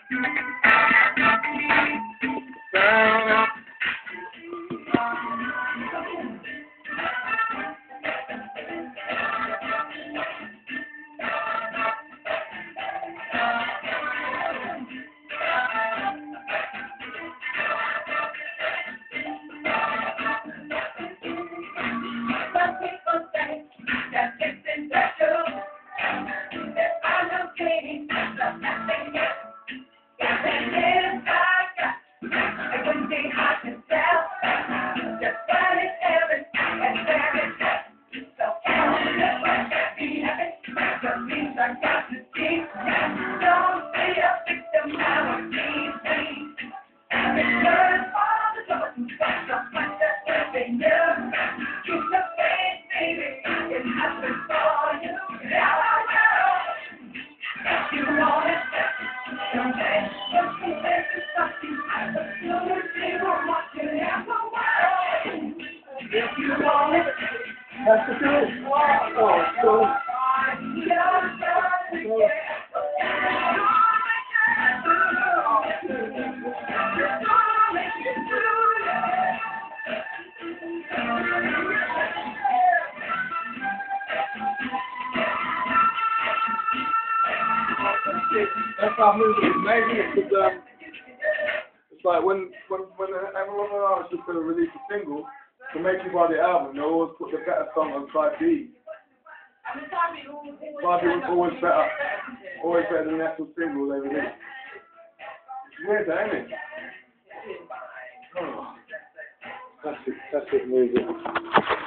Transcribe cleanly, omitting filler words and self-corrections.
That's the truth. Oh, cool. That's how music is made, isn't it? 'Cause, it's like when everyone else is going to release a single to make you buy the album, they always put the better song on side B. Side B was always better than the actual single they released. It's weird, that, isn't it? Oh, classic music.